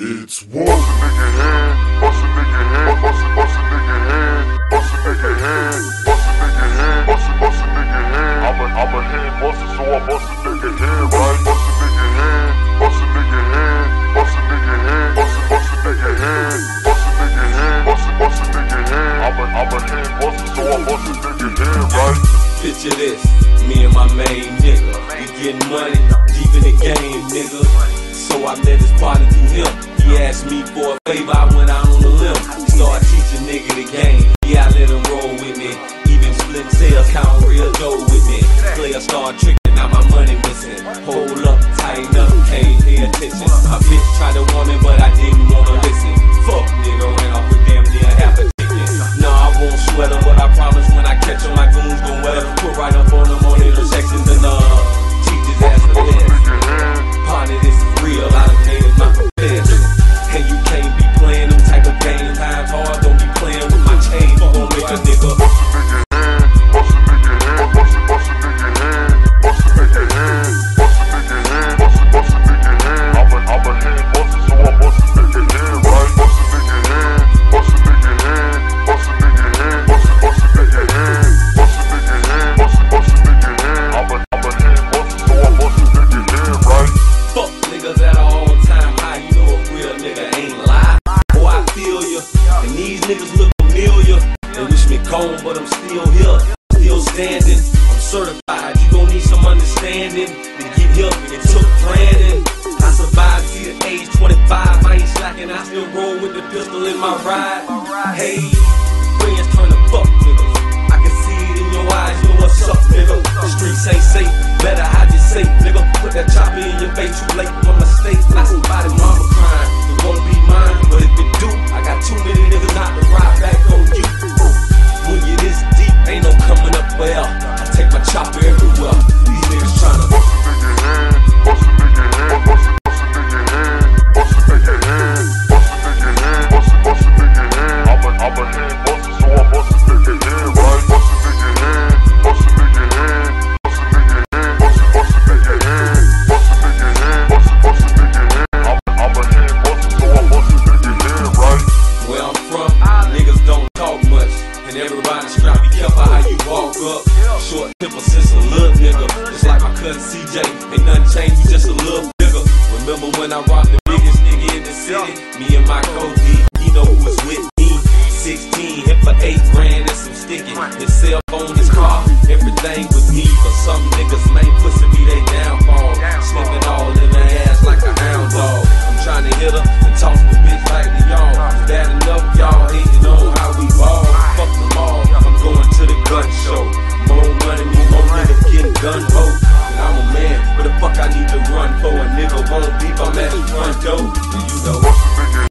It's war. Bust a nigga hand, bust a nigga hand, bust a nigga hand, bust a nigga hand, bust a nigga hand, bust a nigga hand. I'm a hand buster, so I bust a nigga hand, right? Bust a nigga hand, bust a nigga hand, bust a nigga hand, bust a nigga hand, bust a nigga hand, bust a nigga hand. I'm a hand buster, so I bust a nigga hand, right? Picture this, me and my main nigga, we getting money, deep in the game, nigga. So I met his partner through him. He asked me for a favor, I went out on a limb. Started teaching nigga the game. Yeah, I let him roll with me. Even split sales, count real dough with me. Player start tricking, now my money missing. Hold up, tighten up, can't pay attention. My bitch tried to warn me, but I didn't wanna listen. Fuck nigga, ran off with damn near half a chicken. Nah, I won't sweat him, but I promise when I catch him, my goons gon' wet him. Put right up on him on intersections and teach his ass to live. Partner, this is real, I done made it my profession. And you can't be playing them type of games. Times hard, don't be playing with my chain. You gon' make a nigga bust a nigga hand, bust a nigga hand, bust a nigga hand, bust a nigga hand, bust a nigga hand, bust a nigga hand. I'm a hand buster, so I bust a nigga hand, right? Bust a nigga hand, bust a nigga hand, bust a nigga hand, bust a nigga hand, bust a nigga hand, bust a nigga hand. I'm a hand buster, so I bust a nigga hand, right? fuck niggas at all time high. You know a real nigga ain't lie. Boy, I feel ya, and these niggas look familiar. They wish me gone, but I'm still here, still standing. I'm certified, you gon' need some understanding. To get help, it took planning. I survived, see the age 25. I ain't slacking, I still roll with the pistol in my ride. Hey, friends turn to fuck niggas. I can see it in your eyes, you know what's up, nigga. The streets ain't safe, better hide your safe, nigga. Put that chopper in your face, too late for mistakes. Not somebody mama crying, it won't be mine. But if it do, I got too many niggas not to ride back on you. When you this deep, ain't no coming up well. I take my chopper everywhere. These niggas tryna bust a nigga hand, bust a nigga hand, bust a nigga hand, bust a nigga hand, bust a nigga hand, bust a nigga hand. I'm a hand buster, so I bust a nigga hand, right? Bust a nigga hand, bust a nigga hand, bust a nigga hand, bust a nigga hand, bust a nigga hand, bust a nigga hand. I'm a hand buster, so I bust a nigga hand, right? Where I'm from, niggas don't talk much, and everybody strap. Be careful how you walk up. Short temper since a little nigga, just like my cousin CJ. Ain't nothing changed, he just a little bigger. Remember when I rocked the biggest nigga in the city? Me and my Cody, you know who was with me. 16, hit for 8 grand and some sticky. His cell phone, his car, everything with me. But some niggas main pussy be they downfall. Sniffing all in their ass like a hound dog. I'm trying to hit her and talk the bitch like the y'all. Bad enough, y'all hating on how we ball. Fuck them all, I'm going to the gun show. More money, more niggas getting gun ho. And I'm a man, what the fuck I need to run for? A nigga won't beef, I'm at the front door. And you know. Bust a nigga